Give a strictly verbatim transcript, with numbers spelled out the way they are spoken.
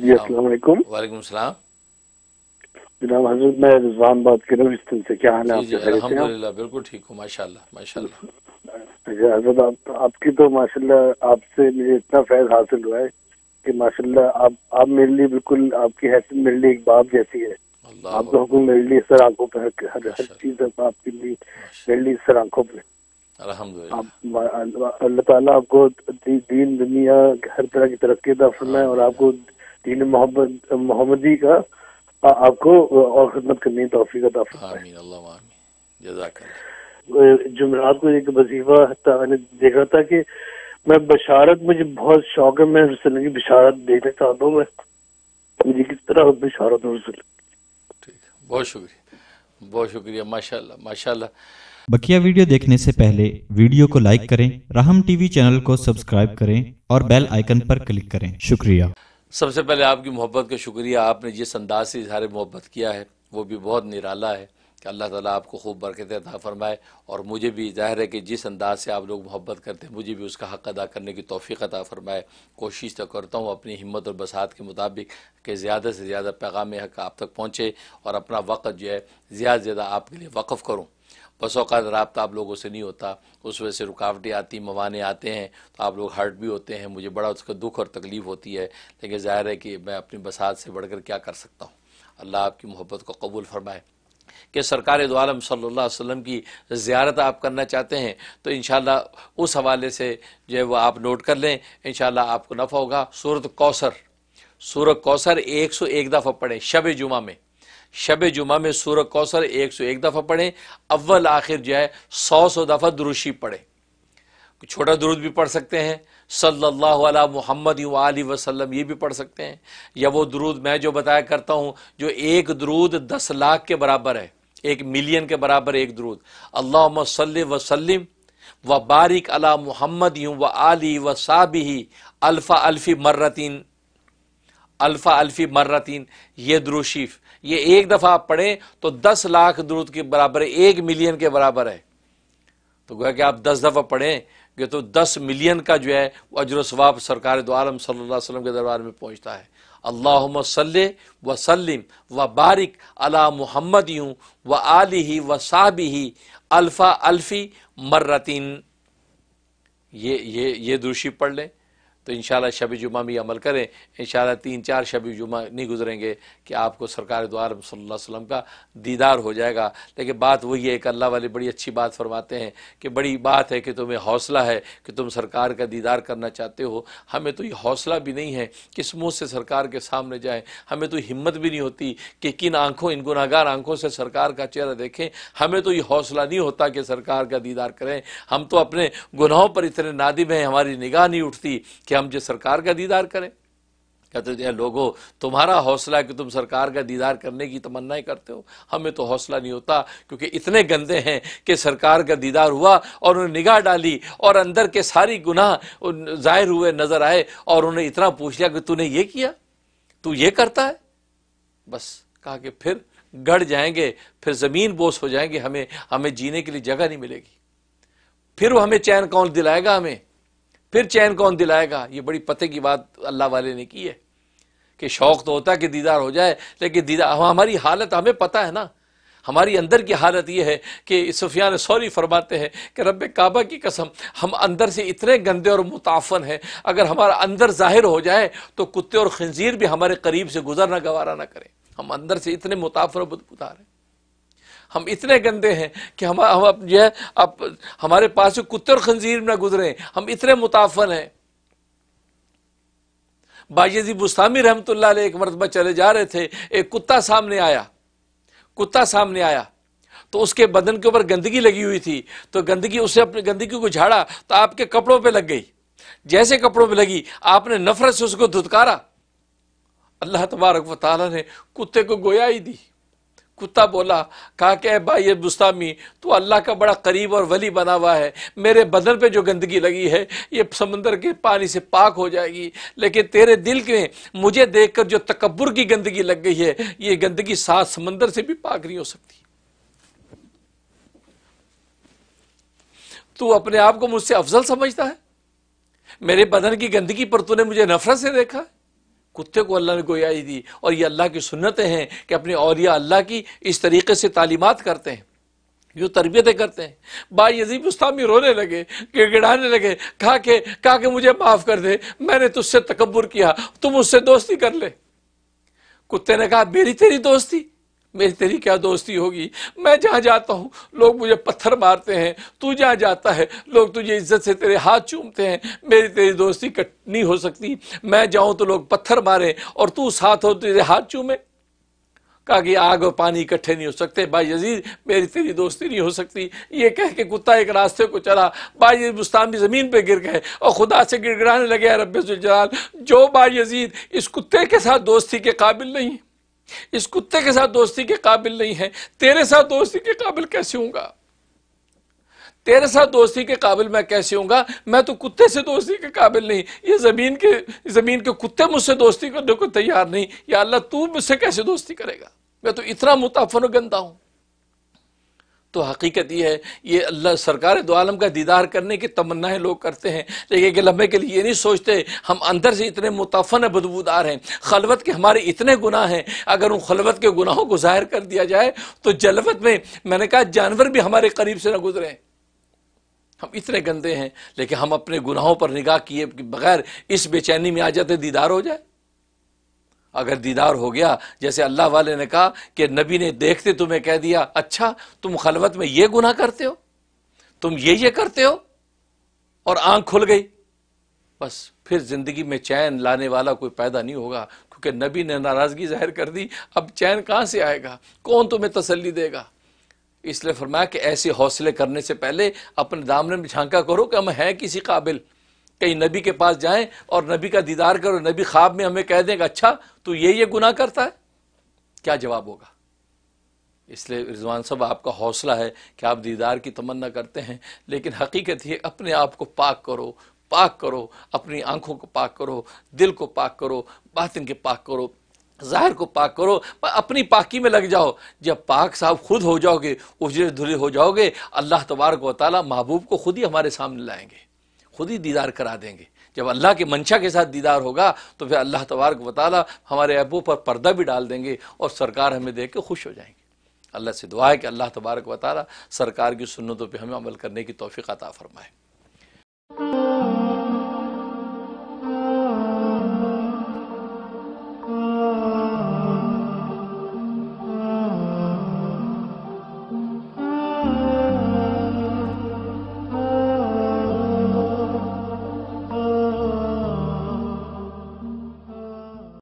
جی السلام علیکم. وعلیکم السلام. جناب حضرت میں رضوان بات کر رہا ہوں ہسٹن سے. کیا حال ہے جی آپ جی کے؟ خیریت سے ہیں الحمدللہ بالکل ٹھیک ہوں ماشاء اللہ ماشاء اللہ. آپ؟ حضرت آپ آپ کی تو ماشاء اللہ آپ سے مجھے اتنا فیض حاصل ہوا ہے کہ ماشاء اللہ آپ آپ میرے لیے بالکل آپ کی حیثیت میرے لیے ایک باپ جیسی ہے. اللہ آپ کا حکم میرے لیے سر آنکھوں پہ ہے، ہر ہر ماشاء چیز آپ کے لیے اللہ میرے لیے سر آنکھوں پہ. الحمدللہ. آپ اللہ تعالیٰ آپ کو دین دنیا ہر طرح کی ترقی عطا فرمائے اور آپ آمین کو دین محمد محمدی کا آپ کو اور خدمت کرنے کی توفیق عطا فرمائے. آمین اللہم آمین جزاک اللہ. جمعرات کو ایک وظیفہ میں نے دیکھا تھا کہ میں بشارت، مجھے بہت شوق ہے، میں رسول اللہ کی بشارت دیکھنا چاہتا ہوں. میں مجھے کس طرح بشارت ہو رسول اللہ. ٹھیک بہت شکریہ بہت شکریہ ماشاء اللہ ماشاء اللہ. بقیہ ویڈیو دیکھنے سے پہلے ویڈیو کو لائک کریں، رحم ٹی وی چینل کو سبسکرائب کریں اور بیل آئیکن پر کلک کریں. شکریہ. سب سے پہلے آپ کی محبت کا شکریہ. آپ نے جس انداز سے اظہار محبت کیا ہے وہ بھی بہت نرالا ہے. کہ اللہ تعالیٰ آپ کو خوب برکت عطا فرمائے. اور مجھے بھی ظاہر ہے کہ جس انداز سے آپ لوگ محبت کرتے ہیں مجھے بھی اس کا حق ادا کرنے کی توفیق عطا فرمائے. کوشش تو کرتا ہوں اپنی ہمت اور بساط کے مطابق کہ زیادہ سے زیادہ پیغام حق آپ تک پہنچے اور اپنا وقت جو ہے زیادہ سے زیادہ آپ کے لیے وقف کروں. بس اوقات رابطہ آپ لوگوں سے نہیں ہوتا، اس وجہ سے رکاوٹیں آتی، موانع آتے ہیں تو آپ لوگ ہرٹ بھی ہوتے ہیں. مجھے بڑا اس کا دکھ اور تکلیف ہوتی ہے، لیکن ظاہر ہے کہ میں اپنی بساط سے بڑھ کر کیا کر سکتا ہوں. اللہ آپ کی محبت کو قبول فرمائے. کہ سرکار دو عالم صلی اللہ علیہ وسلم کی زیارت آپ کرنا چاہتے ہیں تو انشاءاللہ اس حوالے سے جو ہے وہ آپ نوٹ کر لیں، انشاءاللہ آپ کو نفع ہوگا. سورۃ کوثر، سورۃ کوثر ایک سو ایک دفعہ پڑھیں شب جمعہ میں. شب جمعہ میں سورۃ کوثر ایک سو ایک دفعہ پڑھیں. اول آخر جو ہے سو سو دفعہ درود پڑھیں. چھوٹا درود بھی پڑھ سکتے ہیں، صلی اللہ علیہ محمد و آلہ وسلم یہ بھی پڑھ سکتے ہیں، یا وہ درود میں جو بتایا کرتا ہوں جو ایک درود دس لاکھ کے برابر ہے، ایک ملین کے برابر ایک درود. اللہم صلی وسلم و بارک علی محمد و آلہ و صحبہ الف الفی مرتین الفا الفی مرتین. یہ درود شریف یہ ایک دفعہ آپ پڑھیں تو دس لاکھ درود کے برابر ہے، ایک ملین کے برابر ہے. تو گویا کہ آپ دس دفعہ پڑھیں کہ تو دس ملین کا جو ہے وہ اجر و ثواب سرکار دو عالم صلی اللہ علیہ وسلم کے دربار میں پہنچتا ہے. اللہم صلی وسلم و بارک علی محمد و آلہ و صحبہ الفا الفی مرتین. یہ یہ یہ درود شریف پڑھ لیں تو انشاءاللہ شب جمعہ میں عمل کریں. انشاءاللہ تین چار شب جمعہ نہیں گزریں گے کہ آپ کو سرکار دو عالم صلی اللہ علیہ وسلم کا دیدار ہو جائے گا. لیکن بات وہی ہے کہ اللہ والے بڑی اچھی بات فرماتے ہیں کہ بڑی بات ہے کہ تمہیں حوصلہ ہے کہ تم سرکار کا دیدار کرنا چاہتے ہو. ہمیں تو یہ حوصلہ بھی نہیں ہے کہ اس منہ سے سرکار کے سامنے جائیں. ہمیں تو ہمت بھی نہیں ہوتی کہ کن آنکھوں ان گناہگار آنکھوں سے سرکار کا چہرہ دیکھیں. ہمیں تو یہ حوصلہ نہیں ہوتا کہ سرکار کا دیدار کریں. ہم تو اپنے گناہوں پر اتنے نادم ہیں، ہماری نگاہ نہیں اٹھتی کہ ہم جو سرکار کا دیدار کریں. کہتے ہیں لوگوں تمہارا حوصلہ ہے کہ تم سرکار کا دیدار کرنے کی تمنائیں کرتے ہو، ہمیں تو حوصلہ نہیں ہوتا کیونکہ اتنے گندے ہیں کہ سرکار کا دیدار ہوا اور انہوں نے نگاہ ڈالی اور اندر کے ساری گناہ ظاہر ہوئے نظر آئے اور انہوں نے اتنا پوچھ لیا کہ تو نے یہ کیا، تو یہ کرتا ہے. بس کہا کہ پھر گڑ جائیں گے، پھر زمین بوس ہو جائیں گے، ہمیں ہمیں جینے کے لیے جگہ نہیں ملے گی. پھر وہ ہمیں چین کون دلائے گا، ہمیں پھر چین کون دلائے گا. یہ بڑی پتے کی بات اللہ والے نے کی ہے کہ شوق تو ہوتا ہے کہ دیدار ہو جائے، لیکن دیدار ہماری حالت ہمیں پتہ ہے نا. ہماری اندر کی حالت یہ ہے کہ سفیان ثوری فرماتے ہیں کہ رب کعبہ کی قسم ہم اندر سے اتنے گندے اور متعفن ہیں، اگر ہمارا اندر ظاہر ہو جائے تو کتے اور خنزیر بھی ہمارے قریب سے گزرنا گوارا نہ کریں. ہم اندر سے اتنے متعفن اور بدبودار ہیں، ہم اتنے گندے ہیں کہ ہم ہم جو ہے اب ہمارے پاس سے کتے اور خنزیر نہ گزریں، ہم اتنے متعفن ہیں. بایزید بستامی رحمۃ اللہ علیہ ایک مرتبہ چلے جا رہے تھے، ایک کتا سامنے آیا کتا سامنے آیا تو اس کے بدن کے اوپر گندگی لگی ہوئی تھی، تو گندگی اسے اپنی گندگی کو جھاڑا تو آپ کے کپڑوں پہ لگ گئی. جیسے کپڑوں پہ لگی آپ نے نفرت سے اس کو دھتکارا. اللہ تبارک و تعالیٰ نے کتے کو گویا ہی دی. کتا بولا، کہا کہ اے بھائی بستامی تو اللہ کا بڑا قریب اور ولی بنا ہوا ہے، میرے بدن پہ جو گندگی لگی ہے یہ سمندر کے پانی سے پاک ہو جائے گی، لیکن تیرے دل کے مجھے دیکھ کر جو تکبر کی گندگی لگ گئی ہے یہ گندگی سات سمندر سے بھی پاک نہیں ہو سکتی. تو اپنے آپ کو مجھ سے افضل سمجھتا ہے؟ میرے بدن کی گندگی پر تو نے مجھے نفرت سے دیکھا ہے؟ کتے کو اللہ نے گویائی دی، اور یہ اللہ کی سنتیں ہیں کہ اپنے اولیاء اللہ کی اس طریقے سے تعلیمات کرتے ہیں، جو تربیتیں کرتے ہیں۔ با یزید بستامی رونے لگے، گڑ گڑانے لگے، کہا کہ کہا کہ مجھے معاف کر دے، میں نے تجھ سے تکبر کیا، تم مجھ سے دوستی کر لے۔ کتے نے کہا میری تیری دوستی؟ میری تیری کیا دوستی ہوگی؟ میں جہاں جاتا ہوں لوگ مجھے پتھر مارتے ہیں، تو جہاں جاتا ہے لوگ تجھے عزت سے تیرے ہاتھ چومتے ہیں، میری تیری دوستی نہیں ہو سکتی۔ میں جاؤں تو لوگ پتھر ماریں اور تو ساتھ ہو تیرے ہاتھ چومے۔ کہا کہ آگ اور پانی اکٹھے نہیں ہو سکتے، با یزید میری تیری دوستی نہیں ہو سکتی۔ یہ کہہ کے کتا ایک راستے کو چلا، با یزید بستامی زمین پہ گر گئے اور خدا سے گڑ گڑانے لگے، اے رب ذوالجلال، جو با یزید اس کتے کے ساتھ دوستی کے قابل نہیں، اس کتے کے ساتھ دوستی کے قابل نہیں ہے، تیرے ساتھ دوستی کے قابل کیسے ہوں گا؟ تیرے ساتھ دوستی کے قابل میں کیسے ہوں گا؟ میں تو کتے سے دوستی کے قابل نہیں، یہ زمین کے زمین کے کتے مجھ سے دوستی کرنے کو تیار نہیں، یا اللہ تو مجھ سے کیسے دوستی کرے گا؟ میں تو اتنا متعفن و گندہ ہوں۔ تو حقیقت یہ ہے، یہ اللہ سرکار دو عالم کا دیدار کرنے کی تمنائیں لوگ کرتے ہیں، لیکن ایک لمحے کے لیے یہ نہیں سوچتے ہم اندر سے اتنے متعفن بدبودار ہیں، خلوت کے ہمارے اتنے گناہ ہیں، اگر ان خلوت کے گناہوں کو ظاہر کر دیا جائے تو جلوت میں میں نے کہا جانور بھی ہمارے قریب سے نہ گزریں، ہم اتنے گندے ہیں۔ لیکن ہم اپنے گناہوں پر نگاہ کیے بغیر اس بے چینی میں آ جاتے دیدار ہو جائے۔ اگر دیدار ہو گیا، جیسے اللہ والے نے کہا کہ نبی نے دیکھتے تمہیں کہہ دیا اچھا تم خلوت میں یہ گناہ کرتے ہو، تم یہ یہ کرتے ہو، اور آنکھ کھل گئی، بس پھر زندگی میں چین لانے والا کوئی پیدا نہیں ہوگا، کیونکہ نبی نے ناراضگی ظاہر کر دی، اب چین کہاں سے آئے گا؟ کون تمہیں تسلی دے گا؟ اس لیے فرمایا کہ ایسے حوصلے کرنے سے پہلے اپنے دامن میں جھانکا کرو کہ ہم ہیں کسی قابل، کہیں نبی کے پاس جائیں اور نبی کا دیدار کرو، نبی خواب میں ہمیں کہہ دیں کہ اچھا تو یہ یہ گناہ کرتا ہے، کیا جواب ہوگا؟ اس لیے رضوان صاحب آپ کا حوصلہ ہے کہ آپ دیدار کی تمنا کرتے ہیں، لیکن حقیقت یہ اپنے آپ کو پاک کرو، پاک کرو، اپنی آنکھوں کو پاک کرو، دل کو پاک کرو، باطن کے پاک کرو، ظاہر کو پاک کرو، اپنی پاکی میں لگ جاؤ۔ جب پاک صاحب خود ہو جاؤ گے، اجڑے دھلے ہو جاؤ گے، اللہ تبارک و تعالیٰ محبوب کو خود ہی ہمارے سامنے لائیں گے، خود ہی دیدار کرا دیں گے۔ جب اللہ کے منشا کے ساتھ دیدار ہوگا تو پھر اللہ تبارک و تعالیٰ ہمارے عیبوں پر پردہ بھی ڈال دیں گے اور سرکار ہمیں دیکھ کے خوش ہو جائیں گے۔ اللہ سے دعا ہے کہ اللہ تبارک و تعالیٰ سرکار کی سنتوں پہ ہمیں عمل کرنے کی توفیق عطا فرمائے۔